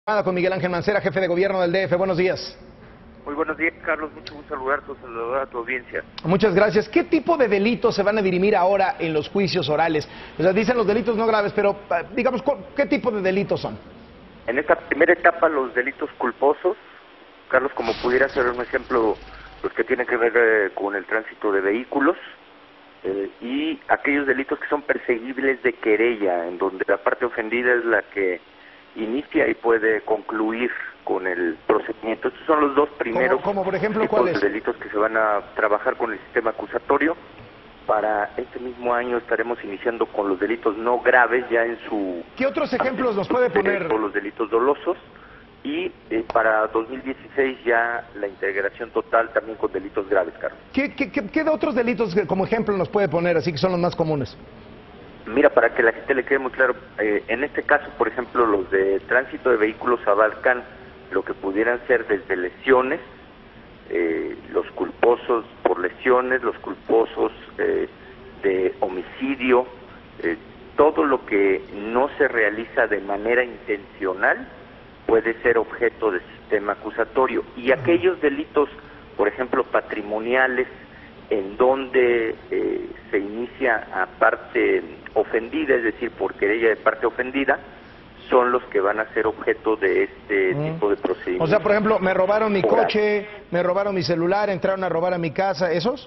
Con Miguel Ángel Mancera, jefe de gobierno del DF. Buenos días. Muy buenos días, Carlos. Mucho gusto saludar a tu audiencia. Muchas gracias. ¿Qué tipo de delitos se van a dirimir ahora en los juicios orales? O sea, dicen los delitos no graves, pero digamos, ¿qué tipo de delitos son? En esta primera etapa, los delitos culposos, Carlos, como pudiera ser un ejemplo, los que tienen que ver con el tránsito de vehículos, y aquellos delitos que son perseguibles de querella, en donde la parte ofendida es la que inicia y puede concluir con el procedimiento. Estos son los dos primeros como por ejemplo, tipos ¿cuáles? de delitos que se van a trabajar con el sistema acusatorio. Para este mismo año estaremos iniciando con los delitos no graves ya en su... ¿Qué otros ejemplos nos puede poner? Con los delitos dolosos, y para 2016 ya la integración total también con delitos graves, Carlos. ¿Qué de otros delitos como ejemplo nos puede poner, así que son los más comunes? Mira, para que la gente le quede muy claro, en este caso, por ejemplo, los de tránsito de vehículos abarcan lo que pudieran ser desde lesiones, los culposos por lesiones, los culposos de homicidio, todo lo que no se realiza de manera intencional puede ser objeto de sistema acusatorio. Y aquellos delitos, por ejemplo, patrimoniales, en donde se inicia a parte ofendida, es decir, por querella de parte ofendida, son los que van a ser objeto de este tipo de procedimientos. O sea, por ejemplo, me robaron mi coche, me robaron mi celular, entraron a robar a mi casa, ¿esos?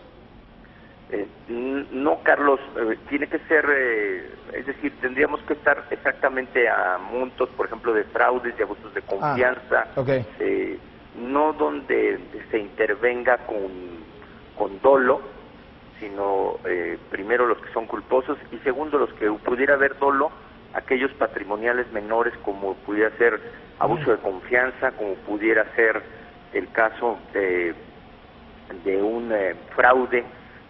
No, Carlos, tiene que ser, es decir, tendríamos que estar exactamente a montos, por ejemplo, de fraudes, de abusos de confianza, no donde se intervenga con dolo, sino primero los que son culposos y segundo los que pudiera haber dolo, aquellos patrimoniales menores como pudiera ser abuso de confianza, como pudiera ser el caso de un fraude,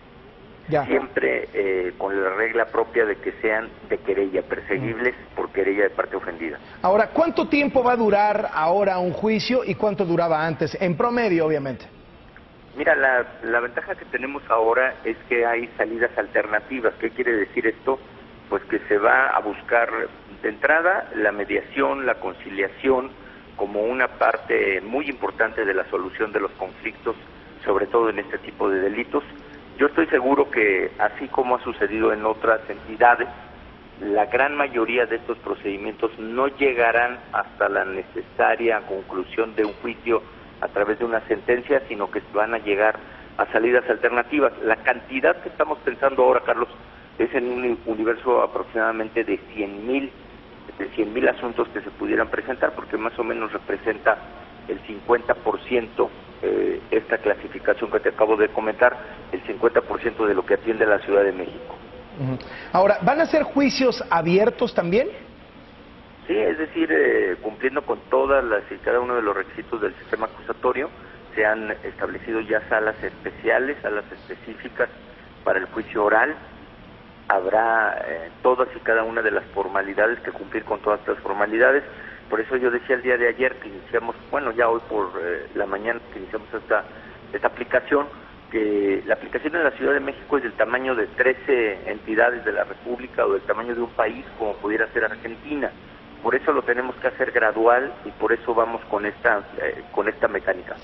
siempre con la regla propia de que sean de querella, perseguibles por querella de parte ofendida. Ahora, ¿cuánto tiempo va a durar ahora un juicio y cuánto duraba antes? En promedio, obviamente. Mira, la ventaja que tenemos ahora es que hay salidas alternativas. ¿Qué quiere decir esto? Pues que se va a buscar de entrada la mediación, la conciliación, como una parte muy importante de la solución de los conflictos, sobre todo en este tipo de delitos. Yo estoy seguro que, así como ha sucedido en otras entidades, la gran mayoría de estos procedimientos no llegarán hasta la necesaria conclusión de un juicio a través de una sentencia, sino que van a llegar a salidas alternativas. La cantidad que estamos pensando ahora, Carlos, es en un universo aproximadamente de 100,000 asuntos que se pudieran presentar, porque más o menos representa el 50%, esta clasificación que te acabo de comentar, el 50% de lo que atiende la Ciudad de México. Ahora, ¿van a ser juicios abiertos también? Sí, es decir, cumpliendo con todas las y cada uno de los requisitos del sistema acusatorio, se han establecido ya salas especiales, salas específicas para el juicio oral. Habrá todas y cada una de las formalidades que cumplir con todas las formalidades. Por eso yo decía el día de ayer que iniciamos, bueno, ya hoy por la mañana que iniciamos esta aplicación, que la aplicación en la Ciudad de México es del tamaño de 13 entidades de la República o del tamaño de un país como pudiera ser Argentina. Por eso lo tenemos que hacer gradual y por eso vamos con esta mecánica.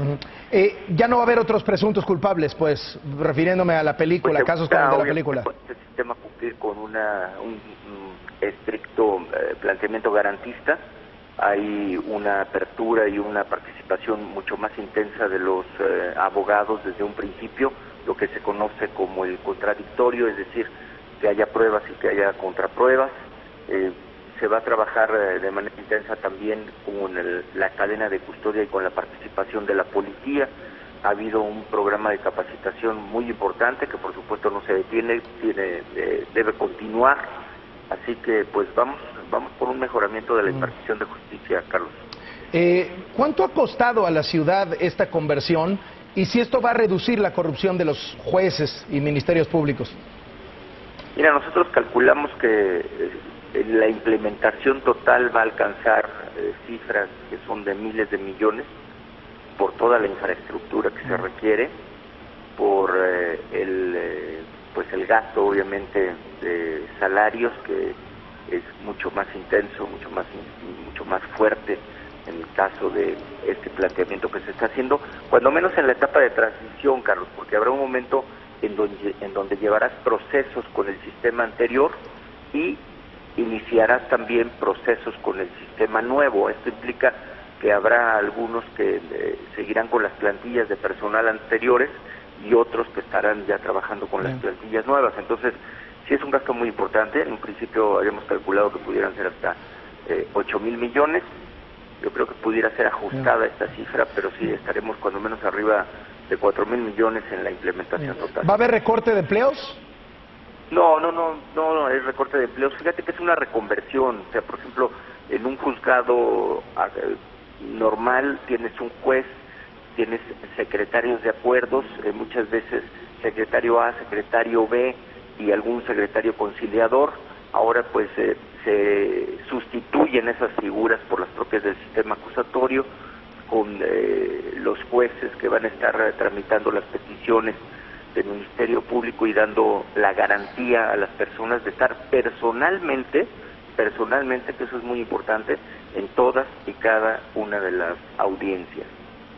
Ya no va a haber otros presuntos culpables, pues, refiriéndome a la película, pues casos como el de la película. Este sistema cumplir con un estricto planteamiento garantista. Hay una apertura y una participación mucho más intensa de los abogados desde un principio, lo que se conoce como el contradictorio, es decir, que haya pruebas y que haya contrapruebas. Se va a trabajar de manera intensa también con la cadena de custodia y con la participación de la policía. Ha habido un programa de capacitación muy importante que por supuesto no se detiene, debe continuar. Así que pues vamos por un mejoramiento de la impartición de justicia, Carlos. ¿Cuánto ha costado a la ciudad esta conversión y si esto va a reducir la corrupción de los jueces y ministerios públicos? Mira, nosotros calculamos que la implementación total va a alcanzar cifras que son de miles de millones por toda la infraestructura que se requiere, por el gasto obviamente de salarios que es mucho más intenso, mucho más fuerte en el caso de este planteamiento que se está haciendo, cuando menos en la etapa de transición, Carlos, porque habrá un momento en donde llevarás procesos con el sistema anterior y iniciarás también procesos con el sistema nuevo. Esto implica que habrá algunos que seguirán con las plantillas de personal anteriores y otros que estarán ya trabajando con las plantillas nuevas. Entonces, sí es un gasto muy importante. En un principio habíamos calculado que pudieran ser hasta 8,000 millones. Yo creo que pudiera ser ajustada esta cifra, pero sí estaremos cuando menos arriba de 4,000 millones en la implementación total. ¿Va a haber recorte de empleos? No, es recorte de empleos. Fíjate que es una reconversión. O sea, por ejemplo, en un juzgado normal tienes un juez, tienes secretarios de acuerdos, muchas veces secretario A, secretario B y algún secretario conciliador. Ahora pues se sustituyen esas figuras por las propias del sistema acusatorio, con los jueces que van a estar tramitando las peticiones del Ministerio Público y dando la garantía a las personas de estar personalmente, que eso es muy importante, en todas y cada una de las audiencias.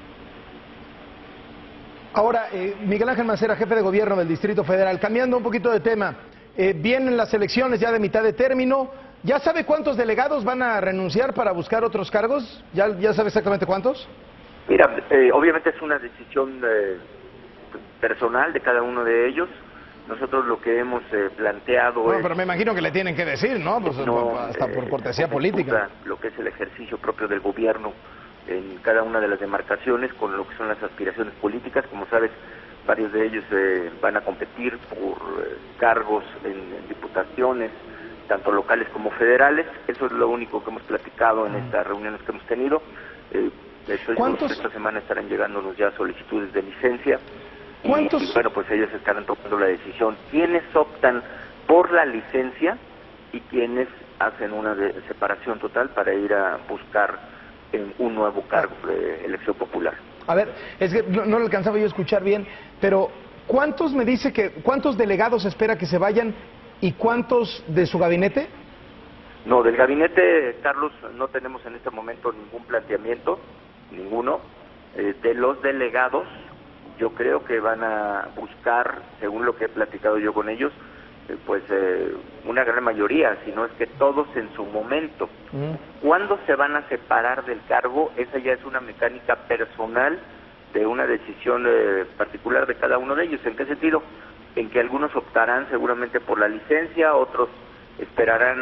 Ahora, Miguel Ángel Mancera, jefe de gobierno del Distrito Federal, cambiando un poquito de tema, vienen las elecciones ya de mitad de término, ¿ya sabe cuántos delegados van a renunciar para buscar otros cargos? ¿Ya sabe exactamente cuántos? Mira, obviamente es una decisión personal de cada uno de ellos. Nosotros lo que hemos planteado bueno, pero me imagino que le tienen que decir, ¿no? Pues, hasta por cortesía política. Lo que es el ejercicio propio del gobierno en cada una de las demarcaciones con lo que son las aspiraciones políticas. Como sabes, varios de ellos van a competir por cargos en diputaciones, tanto locales como federales. Eso es lo único que hemos platicado en estas reuniones que hemos tenido. Esta semana estarán llegándonos ya solicitudes de licencia. Y bueno, pues ellos estarán tomando la decisión. ¿Quiénes optan por la licencia y quiénes hacen una separación total para ir a buscar un nuevo cargo de elección popular? A ver, es que no lo alcanzaba yo a escuchar bien, pero ¿cuántos cuántos delegados espera que se vayan y cuántos de su gabinete? No, del gabinete, Carlos, no tenemos en este momento ningún planteamiento, ninguno. De los delegados, yo creo que van a buscar, según lo que he platicado yo con ellos, una gran mayoría, si no es que todos en su momento. ¿Cuándo se van a separar del cargo? Esa ya es una mecánica personal de una decisión particular de cada uno de ellos. ¿En qué sentido? En que algunos optarán seguramente por la licencia, otros esperarán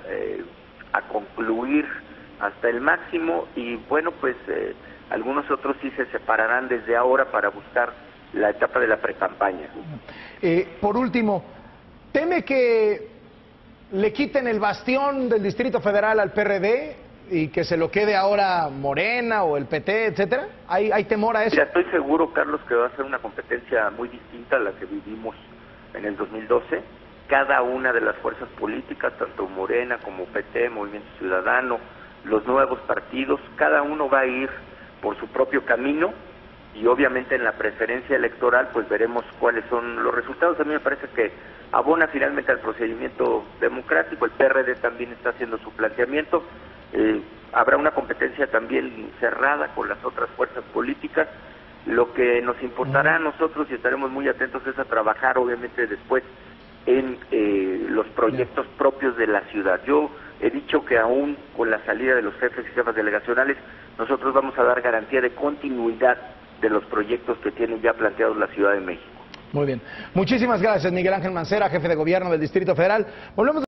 a concluir hasta el máximo y bueno, pues algunos otros sí se separarán desde ahora para buscar la etapa de la precampaña. Por último, ¿teme que le quiten el bastión del Distrito Federal al PRD y que se lo quede ahora Morena o el PT, etcétera? ¿Hay temor a eso? Ya estoy seguro, Carlos, que va a ser una competencia muy distinta a la que vivimos en el 2012. Cada una de las fuerzas políticas, tanto Morena como PT, Movimiento Ciudadano, los nuevos partidos, cada uno va a ir por su propio camino y obviamente en la preferencia electoral pues veremos cuáles son los resultados. A mí me parece que abona finalmente al procedimiento democrático. El PRD también está haciendo su planteamiento. Habrá una competencia también cerrada con las otras fuerzas políticas. Lo que nos importará a nosotros y estaremos muy atentos es a trabajar obviamente después en los proyectos propios de la ciudad. Yo he dicho que aún con la salida de los jefes y jefas delegacionales, nosotros vamos a dar garantía de continuidad de los proyectos que tiene ya planteados la Ciudad de México. Muy bien. Muchísimas gracias, Miguel Ángel Mancera, jefe de gobierno del Distrito Federal. Volvemos